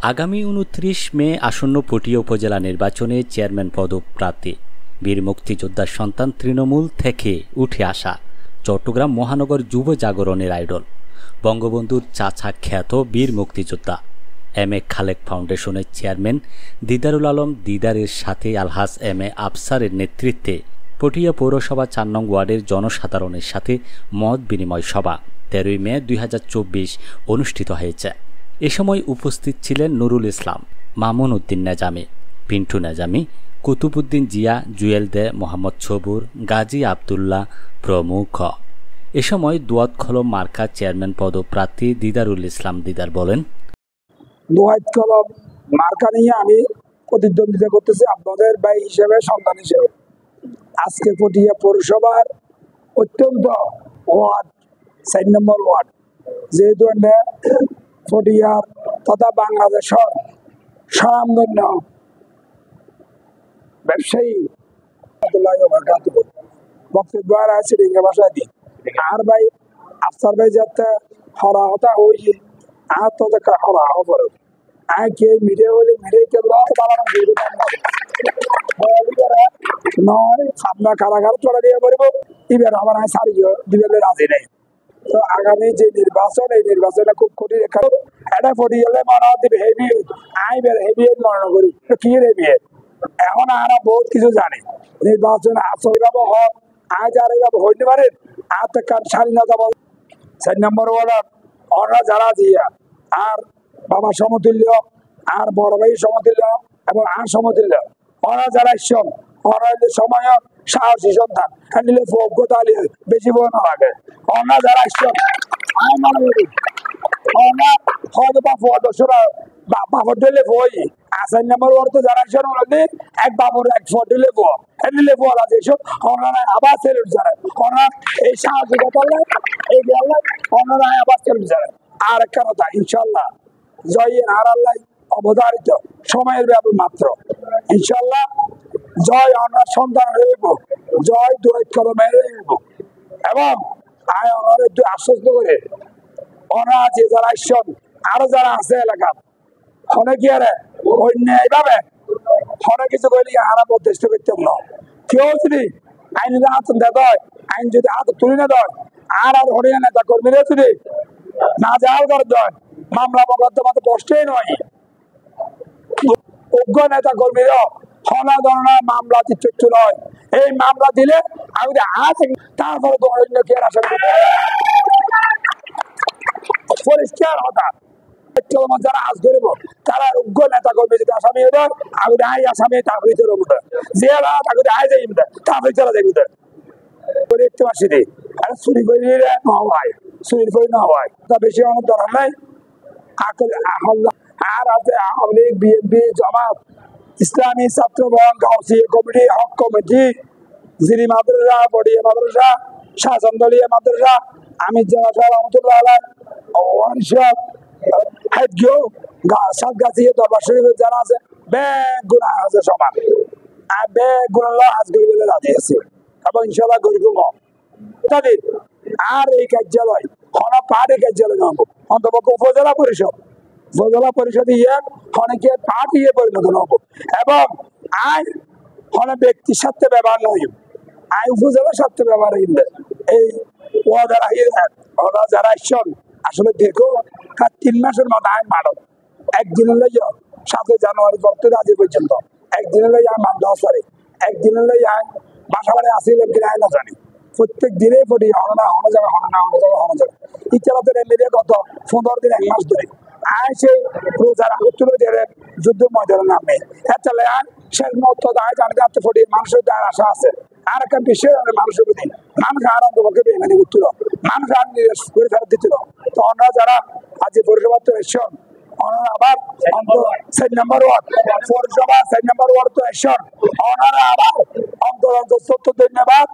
আগামী ২৯ মে আসন্ন পটিয়া উপজেলা নির্বাচনে চেয়ারম্যান পদপ্রার্থী বীর মুক্তিযোদ্ধার সন্তান তৃণমূল থেকে উঠে আসা চট্টগ্রাম মহানগর যুব জাগরণের আইডল বঙ্গবন্ধুর চাচা খ্যাত বীর মুক্তিযোদ্ধা এম.এ. খালেক ফাউন্ডেশনের চেয়ারম্যান দিদারুল আলম দিদারের সাথে আলহাজ এম.এ. আফসারের নেতৃত্বে পটিয়া পৌরসভা ৪ নং ওয়ার্ডের জনসাধারণের সাথে মত বিনিময় সভা ১৩ মে ২০২৪ অনুষ্ঠিত হয়েছে। এ সময় উপস্থিত ছিলেন নুরুল ইসলাম, মামুন উদ্দিন নেজামি, পিন্টু নেজামি, কুতুবুদ্দিন জিয়া, জুয়েল দে, মোহাম্মদ সবুর, গাজী আবদুল্লাহ প্রমুখ। এ সময় দোয়াত কলম মার্কা চেয়ারম্যান পদপ্রার্থী দিদারুল ইসলাম দিদার বলেন, দোয়াত কলম মার্কা নিয়ে আমি প্রতিদ্বন্দ্বিতা করতেছি আপনাদের ভাই হিসেবে, সন্তান হিসেবে। আজকে পটিয়া পৌরসভার অত্যন্ত ওয়ার্ড ৪ নম্বর ওয়ার্ড, যেহেতু পটিয়ার তথা বাংলাদেশের স্বনামধন্য ব্যবসায়ী বক্তব্য আছে রিঙ্গা ভাষা দিই আর ভাই আফসার ভাই যাতে হরা হতা হয়ে আর তো হরা হবার আয় কে মিডিয়া হলে মিডিয়াকে নয় আপনার কারাগার চলে দিয়ে পারব এবার আমার সারিও দিবে রাজি নেই। তো আগামী যে নির্বাচন, এই নির্বাচনে খুব কঠিন এটা ফটি গেলে মনে দিবে হেভি আই বের হেভি মনে করি কি হেভি এখন আমরা বহুত কিছু জানি নির্বাচন আসব হোক আজ আর হইতে পারে আর তো স্বাধীনতা বল ৪ নম্বর ওয়ার্ড ওরা যারা দিয়া আর বাবা সমতুল্য আর বড় ভাই সমতুল্য এবং আর সমতুল্য ওরা যারা ঈশ্বর ওরা সময় সাহসী সন্তান নিলে যোগ্যতা বেশি বড় না লাগে ওরা যারা ঈশ্বর আমি মনে করি ওরা হয়তো বা ফটোসরা বাবর দিলে বই আসার নম্বর ওর তো যারা ঈশ্বর বলে এক বাবর এক ফটো লেবো নিলে বলা যে ওনারা আবার ছেড়ে যারা ওনারা এই সাহসিকতা এই বললেন ওনারা আবার ছেড়ে যারা। আর একটা কথা, ইনশাল্লাহ জয়ের আর আল্লাহ অবধারিত সময়ের ব্যাপার মাত্র, ইনশাল্লাহ জয় ওনার সন্তান রইব, জয় দোয়াত কলমে রইব এবং আয় ওনাদের আশ্বস্ত করে ওনারা যে যারা ঈশ্বর আরো যারা আছে এলাকার অনেকে আরে অন্য এইভাবে অনেক কিছু করলে আরা প্রতিষ্ঠ করতে না। কেউ যদি আইনের হাত দেয়, আইন যদি হাত তুলে না দেয় আর আর হরিয়া নেতা কর্মীরা যদি না জাল করে দেয় মামলা মোকদ্দমা তো কষ্টই নয়। অজ্ঞ নেতা কর্মীরা হনা ধরনের মামলা দিচ্ছে নয়, এই মামলা দিলে আমি আজ তারপরে তো অন্য কে আসামি পরিষ্কার হতা যারা আজ ধরব তারা অজ্ঞ নেতা কর্মী যদি আসামি হবে আমি আই আসামি তাহলে যে তাকে আয় যাই তাহলে চলা যাই দেখতে পাচ্ছি আর চুরি করে না হয়, চুরি করে না হয় তা বেশি আমার দরকার নাই। আর আছে Awami League, BNP, Jamaat, Islami Chhatra Gausia committee, Haq committee, Jiri মাদ্রাসা, পটিয়া মাদ্রাসা, শাসনদলীয় মাদ্রাসা, আমি জেলা রহমতুল্লাহ আলাই ওয়ানশপ সাতগাছিয়া দরবার শরীফের যারা আছে ব্যাগ গুণা আছে সমান আর ব্যাগ গুণ আজ গরিব রাজি আছে এবং ইনশাল্লাহ গরিব আর এই কার্যালয় হনা পাহাড়ি কার্যালয় নব অন্তপক্ষ উপজেলা পরিষদ ইয়ে অনেকে পাঠ ইয়ে পরিণত নব এবং আয় হনে ব্যক্তির সাথে ব্যবহার নয়, আয় উপজেলার সাথে ব্যবহার হইবে এই ওরা যারা ঈশ্বর আসলে দেখো 3 মাসের মতো আইন মানব একদিনের লই 7 জানুয়ারি করতে আজ পর্যন্ত একদিনের লই আইন 10 তারিখ একদিনের লই আইন বাসা বাড়ি আসিল কিনা আইন জানি প্রত্যেক দিনেই পড়ি হনা যাবে ইচ্ছাতে মিলিয়ে গত 15 দিন 1 মাস ধরে আয় সেই রোজার আগতুলো ধরে যুদ্ধ ময়দানের নামে এতলে আইন শেষ মুহূর্ত দায় জানতে আপনি পড়ি মানুষের দায় আশা আছে আর একটা বিশ্বের মানুষের প্রতি মানুষ আনন্দ পক্ষে বেমানি করছিল, মানুষ আর করে ফেরত দিচ্ছিল। তো ওনারা যারা আজ পরিষেবা তো এসছেন ওনারা আবার 4 নম্বর ওয়ার্ড পৌরসভা 4 নম্বর ওয়ার্ড তো এসছেন ওনারা আবার অন্তত ধন্যবাদ।